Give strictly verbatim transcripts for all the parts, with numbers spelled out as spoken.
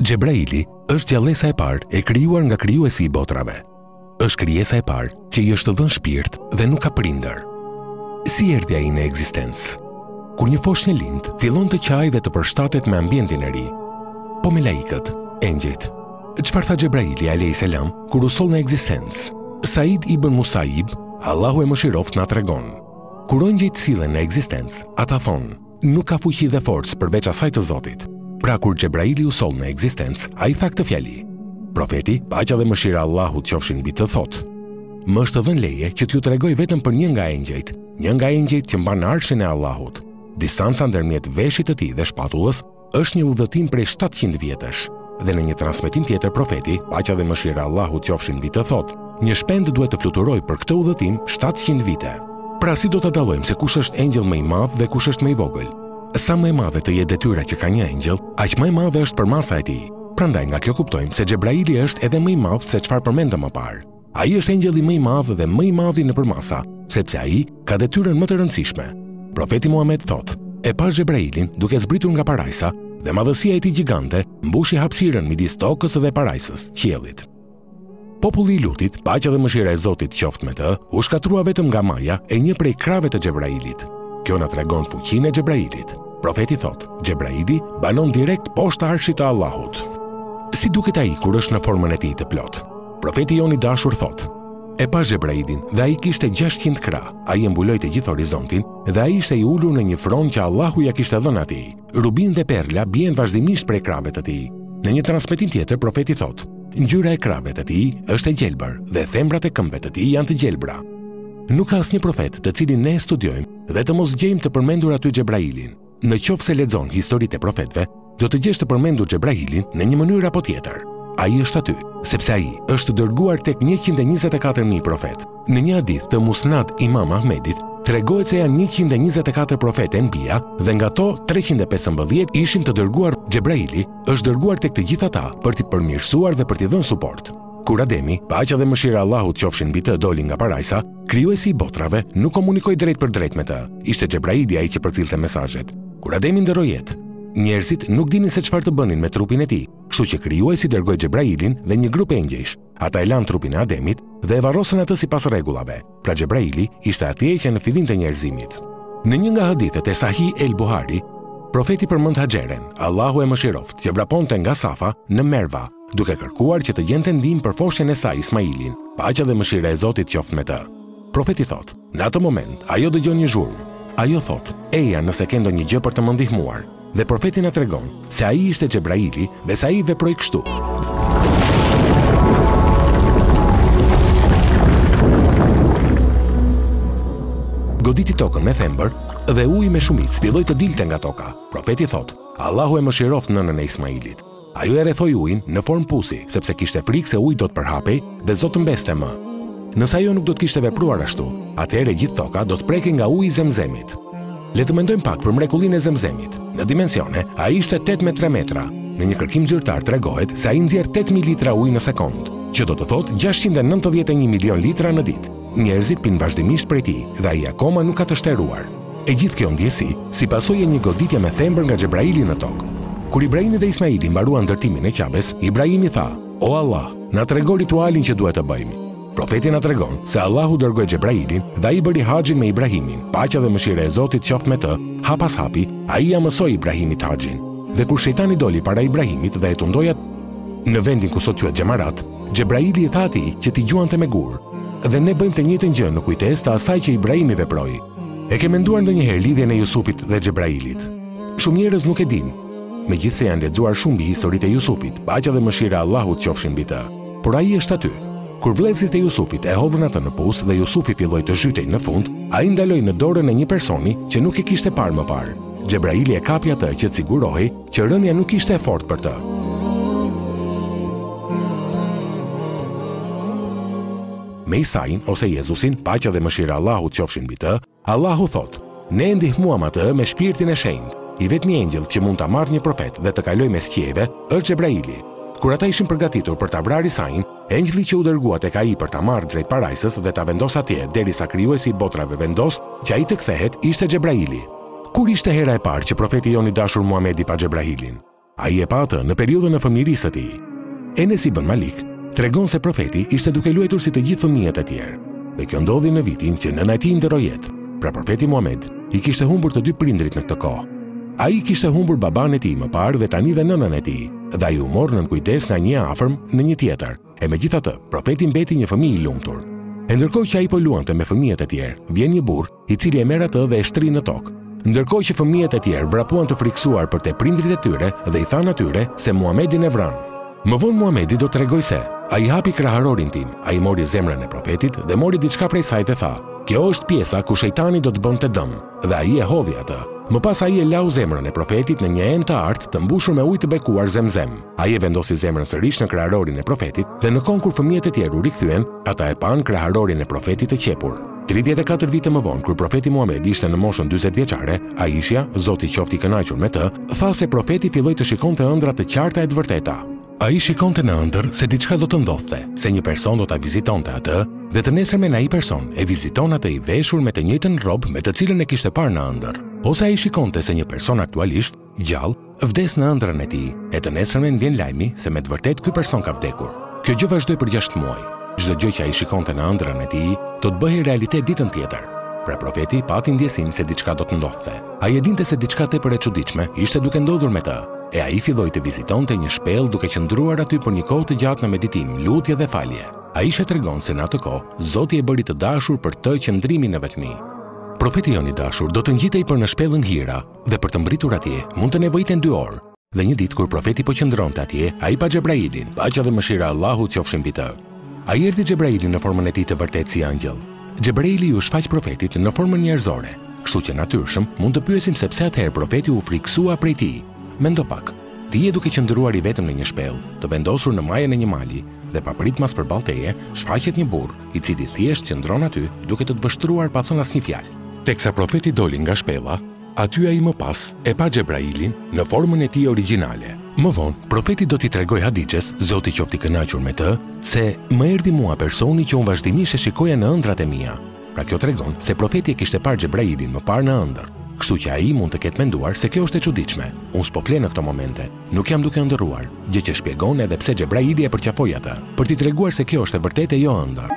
Xhebraili është gjallësa e parë e krijuar nga krijuesi i botrave. Është krijesa e parë që i është dhënë shpirt dhe nuk ka prindër. Si erdhi ai në ekzistencë? Kur një foshnjë lind, fillon të qajë dhe të përshtatet me ambientin e ri. Po me laikët, engjëjt. Çfarë tha Xhebraili alayhis salam kur u soll në ekzistencë? Said ibn Musaib, Allahu e mëshiroft, na tregon. Kur engjëjt sillen në ekzistencë, ata thonë, nuk ka fuqi dhe forcë përveç asaj të Zotit. Pra kur Xhebraili u soll në ekzistencë, ai tha këtë fjali. Profeti, paqja dhe mëshira e Allahut qofshin mbi të, thotë: Më është dhënë leje që t'ju tregoj vetëm për një nga engjëjt, një nga engjëjt që mban arshin e Allahut. Distanca ndërmjet veshit të tij dhe shpatullës është një udhëtim prej shtatëqind vjetësh. Dhe në një transmetim tjetër profeti, paqja dhe mëshira e Allahut qofshin mbi të, thotë: Një shpend duhet të fluturojë për këtë udhëtim shtatëqind vite. Pra si do ta dallojmë se kush është engjëll më i madh dhe kush është më i vogël? Sa më e madhe të jetë detyra që ka një engjëll, aq më e madhe është përmasa e tij. Prandaj nga kjo kuptojmë se Xhebraili është edhe më i madh se çfarë përmendëm më parë. Ai është engjëlli më i madh dhe më i madhi në përmasa, sepse ai ka detyrën më të rëndësishme. Profeti Muhammed thotë: E pa Xhebrailin duke zbritur nga parajsa dhe madhësia e tij gjigante mbushi hapësirën midis tokës dhe parajsës, qiellit. Populli i Lutit, paqja dhe mëshira e Zotit qoftë me të, u shkatrua vetëm nga maja e një prej krave të Xhebrailit. Kjo na tregon fuqinë e Xhebrailit. Profeti thotë: Xhebraili banon direkt poshtë arshit të Allahut. Si duket ai kur është në formën e tij të plot? Profeti jon i dashur thotë: E pa Xhebrailin dhe ai kishte gjashtëqind krah. Ai e mbuloi të gjithë horizontin dhe ai ishte i ulur në një fron që Allahu ja kishte dhënë atij. Rubin dhe perla bien vazhdimisht prej krave të tij. Në një transmetim tjetër profeti thotë: Ngjyra e krave të tij është e gjelbër dhe thembrat e këmbëve të tij janë të gjelbra. Nuk ka asnjë profet të cilin ne studiojmë dhe të mos gjejmë të përmendur aty Xhebrailin. Në qoftë se lexon historitë e profetëve, do të gjesh të përmendur Xhebrailin në një mënyrë apo tjetër. Ai është aty, sepse ai është dërguar tek njëqind e njëzet e katër mijë profet. Në një hadith të Musnad Imam Ahmedit, tregohet se janë njëqind e njëzet e katër profetë enbia dhe nga to treqind e pesëmbëdhjetë ishin të dërguar. Xhebraili është dërguar tek të gjithë ata për t'i përmirësuar dhe për t'i dhënë suport. Kur Ademi, paqja dhe mëshira e Allahut qofshin mbi të, doli nga parajsa, krijuesi i botrave nuk komunikoi drejt për drejt me të. Ishte Xhebraili ai që përcillte mesazhet. Kur Ademi ndëroi jetë, njerëzit nuk dinin se çfarë të bënin me trupin e tij, kështu që krijuesi dërgoi Xhebrailin dhe një grup engjëjsh. Ata e lanë trupin e Ademit dhe e varrosën atë sipas rregullave. Pra Xhebraili ishte atje që në fillim të njerëzimit. Në një nga hadithet e Sahih el Buhari, profeti përmend Haxheren, Allahu e mëshiroft, që vraponte nga Safa në Merva, duke kërkuar që të gjente ndihmë për foshën e saj Ismailin. Paqja dhe mëshira e Zotit qoftë me të. Profeti thotë: Në atë moment ajo dëgjon një zhurmë. Ajo thotë: Eja nëse ke ndonjë gjë për të më ndihmuar. Dhe profeti na tregon se ai ishte Xhebraili dhe se ai veproi kështu. Goditi tokën me thembër dhe uji me shumicë filloi të dilte nga toka. Profeti thotë: Allahu e mëshiroft nënën e Ismailit. Ajo e rrethoi ujin në formë pusi, sepse kishte frikë se uji do të përhapej dhe Zot të mbeste më. Nëse ajo nuk do të kishte vepruar ashtu, atëherë gjithë toka do të prekej nga uji i Zemzemit. Le të mendojmë pak për mrekullinë e Zemzemit. Në dimensione, ai ishte tetëdhjetë me tre metra. Në një kërkim zyrtar tregohet se ai nxjerr tetë mijë litra ujë në sekond, që do të thotë gjashtëqind e nëntëdhjetë e një milion litra në ditë. Njerëzit pinë vazhdimisht prej tij dhe ai akoma nuk ka të shtruar. E gjithë kjo ndjesi si pasojë e një goditje me thembër nga Xhebraili në tokë. Kur Ibrahimi dhe Ismaili mbaruan ndërtimin e Qabes, Ibrahimi tha: O Allah, na trego ritualin që duhet të bëjmë. Profeti na tregon se Allahu dërgoi Xhebrailin dhe ai bëri haxhin me Ibrahimin. Paqja dhe mëshira e Zotit qoftë me të, hap pas hapi, ai ia mësoi Ibrahimit haxhin. Dhe kur shejtani doli para Ibrahimit dhe e tundoi atë në vendin ku sot quhet Xhamarat, Xhebraili i tha atij që t'i gjuante me gur. Dhe ne bëjmë të njëjtën gjë në kujtesë të asaj që Ibrahimi veproi. E ke menduar ndonjëherë lidhjen e Jusufit dhe Xhebrailit? Shumë njerëz nuk e dinë, megjithse janë lexuar shumë mbi historitë e Jusufit. Paqja dhe mëshira e Allahut qofshin mbi të. Por ai është aty. Kur vëllezërit e Jusufit e hodhën atë në pus dhe Jusufi filloi të zhytej në fund, ai ndaloi në dorën e një personi që nuk e kishte parë më parë. Xhebraili e kapi atë që të sigurohej që rënja nuk ishte e fortë për të. Me Isain ose Jezusin, paqja dhe mëshira e Allahut qofshin mbi të, Allahu thotë: Ne ndihmuam atë me shpirtin e shenjtë. I vetmi engjëll që mund ta marrë një profet dhe të kalojë mes qiejve është Xhebraili. Kur ata ishin përgatitur për ta vrarë Isain, engjëlli që u dërgua tek ai për ta marrë drejt parajsës dhe ta vendos atje derisa krijuesi i botrave vendos që ai të kthehet, ishte Xhebraili. Kur ishte hera e parë që profeti jon i dashur Muhamedi pa Xhebrailin? Ai e pa atë në periudhën e fëmijërisë së tij. Enes ibn Malik tregon se profeti ishte duke luajtur si të gjithë fëmijët e tjerë. Dhe kjo ndodhi në vitin që nëna e tij ndërroi jetë. Pra profeti Muhammed i kishte humbur të dy prindrit në këtë kohë. Ai kishte humbur baban e tij më parë dhe tani dhe nënën e tij, dhe ai u mor nën kujdes nga një afërm në një tjetër. E megjithatë, profeti mbeti një fëmijë i lumtur. E ndërkohë që ai po luante me fëmijët e tjerë, vjen një burr i cili e merr atë dhe e shtrin në tokë. Ndërkohë që fëmijët e tjerë vrapuan të friksuar për te prindrit e tyre dhe i thanë atyre se Muhamedin e vran. Më vonë Muhamedi do t'rregoj se ai hapi kraharorin tim, ai mori zemrën e profetit dhe mori diçka prej saj dhe tha: "Kjo është pjesa ku shejtani do të bënte dëm." Dhe ai e hodhi atë. Më pas ai e lau zemrën e profetit në një enë të artë të mbushur me ujë të bekuar zemzem. Ai e vendosi zemrën sërish në kraharorin e profetit dhe në kohë kur fëmijët e tjerë u rikthyen, ata e pan kraharorin e profetit të qepur. tridhjetë e katër vite më vonë, kur profeti Muhamedi ishte në moshën dyzet vjeçare, Aisha, Zoti qoftë i kënaqur me të, tha se profeti filloi të shikonte ëndra të qarta e të vërteta. Ai shikonte në ëndër se diçka do të ndodhte, se një person do ta vizitonte atë, dhe të nesërmen ai person e viziton atë i veshur me të njëjtën rrobë me të cilën e kishte parë në ëndër. Ose ai shikonte se një person aktualisht, gjallë, vdes në ëndrrën e tij, e të nesërmen vjen lajmi se me të vërtetë ky person ka vdekur. Kjo gjë vazhdoi për gjashtë muaj. Çdo gjë që ai shikonte në ëndrrën e tij, do të bëhej realitet ditën tjetër. Pra profeti pati ndjesinë se diçka do të ndodhte. Ai e dinte se diçka tepër e çuditshme ishte duke ndodhur me të. E ai filloi të vizitonte një shpellë duke qëndruar aty për një kohë të gjatë në meditim, lutje dhe falje. Aisha tregon se në atë kohë Zoti e bëri të dashur për të qëndrimin në vetmi. Profeti jon i dashur do të ngjitej për në shpellën Hira dhe për të mbritur atje mund të nevojiten dy orë. Dhe një ditë kur profeti po qëndronte atje, ai pa Xhebrailin, paqja dhe mëshira e Allahut qofshin mbi të. Ai erdhi Xhebraili në formën e tij të vërtetë si angjëll. Xhebraili u shfaq profetit në formën njerëzore, kështu që natyrshëm mund të pyesim se pse atëherë profeti u friksua prej tij. Mendo pak, ti je duke qëndruar i vetëm në një shpellë, të vendosur në majën e një mali, dhe pa pritmas përballë teje, shfaqet një burr, i cili thjesht qëndron aty duke të të vështruar pa thënë asnjë fjalë. Teksa profeti doli nga shpella, aty ai më pas e pa Xhebrailin në formën e tij origjinale. Më vonë, profeti do t'i tregoj Hadixhes, Zoti qoftë i kënaqur me të, se më erdhi mua personi që unë vazhdimisht e shikoja në ëndrat e mia. Pra kjo tregon se profeti e kishte parë Xhebrailin më parë në ëndër. Kështu që ai mund të ketë menduar se kjo është e çuditshme. Unë s'po flen në këto momente, nuk jam duke ëndërruar, gjë që shpjegon edhe pse Xhebraili e përqafoi atë, për t'i treguar se kjo është e vërtetë e jo ëndër.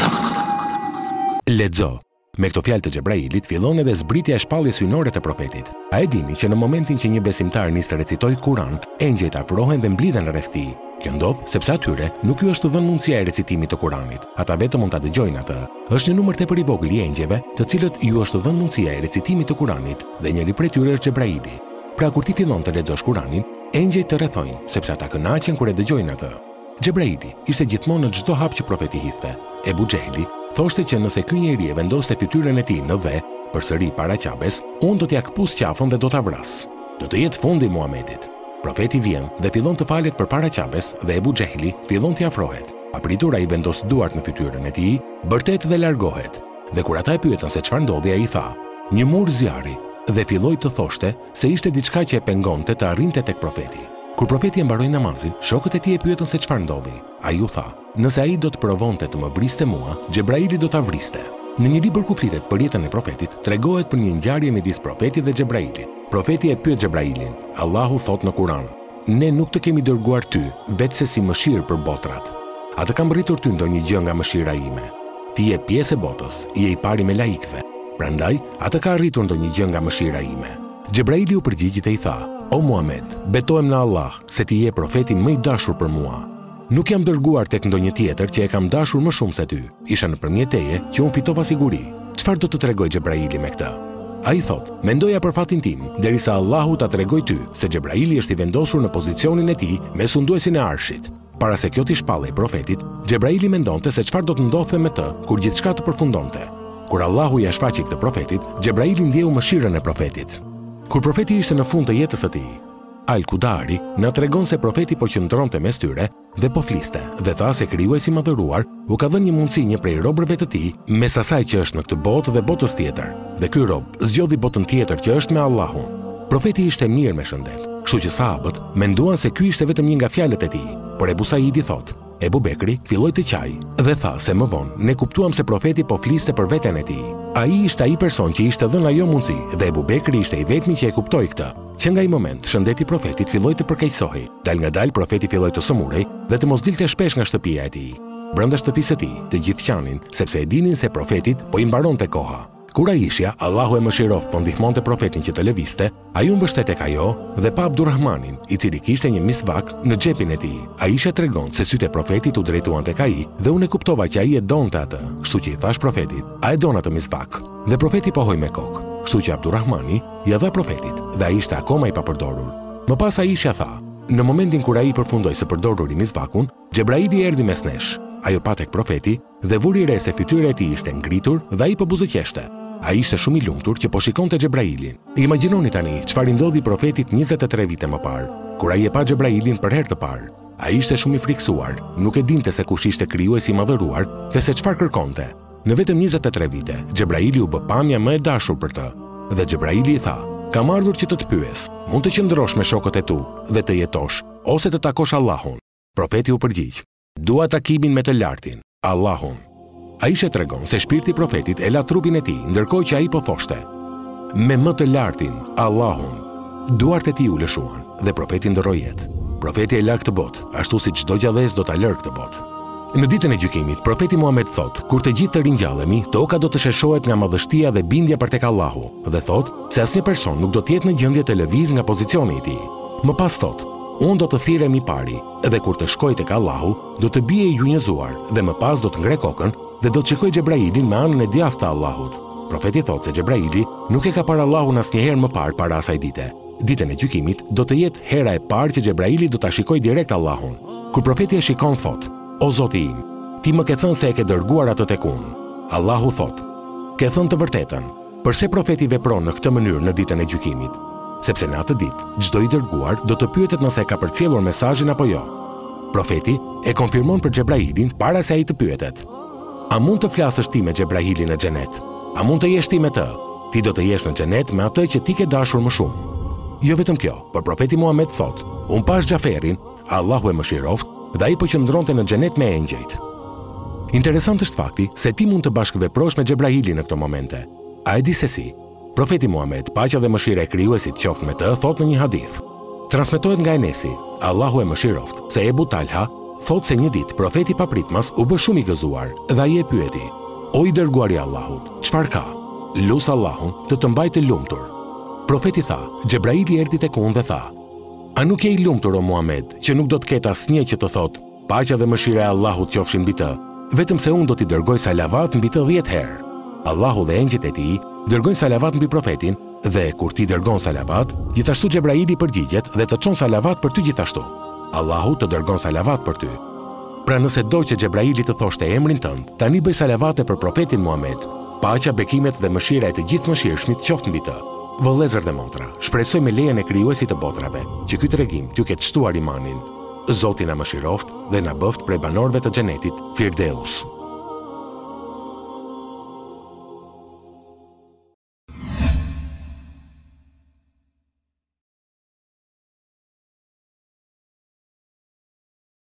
Lexo. Me këto fjalë të Xhebrailit fillon edhe zbritja e shpalljes hyjnore të profetit. A e dini që në momentin që një besimtar nis të recitoj Kur'an, engjëjt afrohen dhe mblidhen rreth tij. Kjo ndodh sepse atyre nuk ju është dhënë mundësia e recitimit të Kuranit. Ata vetëm mund ta dëgjojnë atë. Është një numër tepër i vogël i engjëve, të cilët ju është dhënë mundësia e recitimit të Kuranit, dhe njëri prej tyre është Xhebraili. Pra kur ti fillon të lexosh Kuranin, engjëjt të rrethojnë, sepse ata kënaqen kur e dëgjojnë atë. Xhebraili ishte gjithmonë në çdo hap që profeti hidhte. Ebu Xehli thoshte që nëse ky njeri e vendoste fytyrën e tij në dhe, përsëri para Qabes, unë do t'ja këpus qafën dhe do ta vras. Do të jetë fundi i Muhamedit. Profeti vjen dhe fillon të falet përpara Qabes dhe Ebu Xehli fillon t'i afrohet. Apritur ai vendos duart në fytyrën e tij, bërtet dhe largohet. Dhe kur ata e pyetën se çfarë ndodhi, ai tha: "Një mur zjarri", dhe filloi të thoshte se ishte diçka që e pengonte të arrinte tek profeti. Kur profeti e mbaroi namazin, shokët e tij e pyetën se çfarë ndodhi. Ai u tha: "Nëse ai do të provonte të më vriste mua, Xhebraili do ta vriste." Në një libër ku flitet për jetën e profetit, tregohet për një ngjarje midis profetit dhe Xhebrailit. Profeti e pyet Xhebrailin: "Allahu thot në Kur'an: Ne nuk të kemi dërguar ty vetëse si mëshirë për botrat. A të kam rritur ty ndonjë gjë nga mëshira ime? Ti je pjesë e botës, je i pari me laikëve. Prandaj, a të ka arritur ndonjë gjë nga mëshira ime?" Xhebraili u përgjigjit e i tha: "O Muhammed, betohem në Allah se ti je profeti më i dashur për mua. Nuk jam dërguar tek ndonjë tjetër që e kam dashur më shumë se ty. Isha nëpërmjet teje që unë fitova siguri." Çfarë do të tregoj Xhebraili me këtë? Ai thot: "Mendoja për fatin tim, derisa Allahu ta tregoj ty se Xhebraili është i vendosur në pozicionin e tij me sunduesin e Arshit." Para se kjo t'i shpallej profetit, Xhebraili mendonte se çfarë do të ndodhte me të kur gjithçka të përfundonte. Kur Allahu ia shfaqi këtë profetit, Xhebraili ndjeu mëshirën e profetit. Kur profeti ishte në fund të jetës së tij, Al-Kudari na tregon se profeti po qëndronte mes tyre dhe po fliste, dhe tha se krijuesi i madhëruar u ka dhënë një mundësi një prej robërve të tij mes asaj që është në këtë botë dhe botës tjetër. Dhe ky rob zgjodhi botën tjetër që është me Allahun. Profeti ishte mirë me shëndet, kështu që sahabët menduan se ky ishte vetëm një nga fjalët e tij. Por Ebu Saidi thot: Ebu Bekri filloi të qaj dhe tha se më vonë ne kuptuam se profeti po fliste për veten e tij. Ai ishte ai person që ishte dhënë ajo mundësi dhe Ebu Bekri ishte i vetmi që e kuptoi këtë. Që nga ai moment, shëndeti profetit filloi të përkeqësohej, dal nga dal profeti filloi të sëmurej dhe të mos dilte shpesh nga shtëpia e tij. Brenda shtëpisë së tij, të gjithë qanin, sepse e dinin se profetit po i mbaronte koha. Kur Aishja, Allahu e mëshiroft, po ndihmonte profetin që të lëvizte, ai u mbështet tek ajo dhe pa Abdurrahmanin, i cili kishte një misvak në xhepin e tij. Aishja tregon se sytë e profetit u drejtuan tek ai dhe unë e kuptova që ai e donte atë, kështu që i thash profetit: "A e don atë misvak?" Dhe profeti pohoi me kokë, kështu që Abdurrahmani ia dha profetit dhe ai ishte akoma i papërdorur. Më pas Aishja tha: "Në momentin kur ai përfundoi së përdoruri misvakun, Xhebraili erdhi mes nesh. Ajo pa tek profeti dhe vuri re se fytyra e tij ishte ngritur dhe ai po buzëqeshte. Ai ishte shumë i lumtur që po shikonte Xhebrailin. Imagjinoni tani çfarë ndodhi profetit njëzet e tre vite më parë, kur ai e pa Xhebrailin për herë të parë. Ai ishte shumë i friksuar, nuk e dinte se kush ishte krijuesi i madhëruar dhe se çfarë kërkonte. Në vetëm njëzet e tre vite, Xhebraili u bë pamja më e dashur për të. Dhe Xhebraili i tha: "Kam ardhur që të të pyes, mund të qëndrosh me shokët e tu dhe të jetosh, ose të takosh Allahun?" Profeti u përgjigj: "Dua takimin me të lartin, Allahun." Aisha tregon se shpirti i profetit e la trupin e tij, ndërkohë që ai po thoshte: "Me më të lartin, Allahun." Duart e tij u lëshuan dhe profeti ndroi jetë. Profeti e la këtë botë, ashtu si çdo gjallëz do ta lërë këtë botë. Në ditën e gjykimit, profeti Muhammed thot: "Kur të gjithë të ringjallemi, toka do të sheshohet nga madhështia dhe bindja për tek Allahu." Dhe thot se asnjë person nuk do të jetë në gjendje të lëvizë nga pozicioni i tij. Më pas thot: "Unë do të thirrem i pari, dhe kur të shkoj tek Allahu, do të bie i gjunjëzuar dhe më pas do të ngre kokën dhe do të shikoj Xhebrailin me anën e djathtë të Allahut." Profeti thot se Xhebraili nuk e ka parë Allahun asnjëherë më parë para asaj dite. Ditën e gjykimit do të jetë hera e parë që Xhebraili do ta shikojë direkt Allahun. Kur profeti e shikon thot: "O Zoti im, ti më ke thënë se e ke dërguar atë tek unë." Allahu thot: "Ke thënë të vërtetën." Përse profeti vepron në këtë mënyrë në ditën e gjykimit? Sepse në atë ditë, çdo i dërguar do të pyetet nëse e ka përcjellur mesazhin apo jo. Profeti e konfirmon për Xhebrailin para se ai të pyetet: "A mund të flasësh ti me Xhebrailin në xhenet? A mund të jesh ti me të? Ti do të jesh në xhenet me atë që ti ke dashur më shumë." Jo vetëm kjo, por profeti Muhammed thot: "Unë pash Xhaferin, Allahu e mëshiroft, dhe ai po qëndronte në xhenet me engjëjt." Interesant është fakti se ti mund të bashkëveprosh me Xhebrailin në këto momente. A e di se si? Profeti Muhammed, paqja dhe mëshira e krijuesit qoftë me të, thot në një hadith. Transmetohet nga Enesi, Allahu e mëshiroft, se Ebu Talha thot se një ditë profeti papritmas u bë shumë i gëzuar dhe ai e pyeti: "O i dërguari i Allahut, çfarë ka?" "Lut Allahun të të mbajë të lumtur." Profeti tha: "Xhebraili erdhi tek unë dhe tha: A nuk je i lumtur o Muhammed, që nuk do të ketë asnjë që të thot: Paqja dhe mëshira e Allahut qofshin mbi të, vetëm se unë do t'i dërgoj salavat mbi të dhjetë herë." Allahu dhe engjëjt e tij dërgojnë salavat mbi profetin, dhe kur ti dërgon salavat, gjithashtu Xhebraili përgjigjet dhe të çon salavat për ty gjithashtu. Allahu të dërgon salavat për ty. Pra nëse do që Xhebraili të thoshte emrin tënd, tani bëj salavate për profetin Muhammed. Paqja, bekimet dhe mëshira e të gjithë mëshirshmit qoftë mbi të. Vëllezër dhe motra, shpresoj me lejen e krijuesit të botrave që ky tregim t'ju ketë shtuar imanin. Zoti na mëshiroft dhe na bëft prej banorëve të xhenetit Firdeus.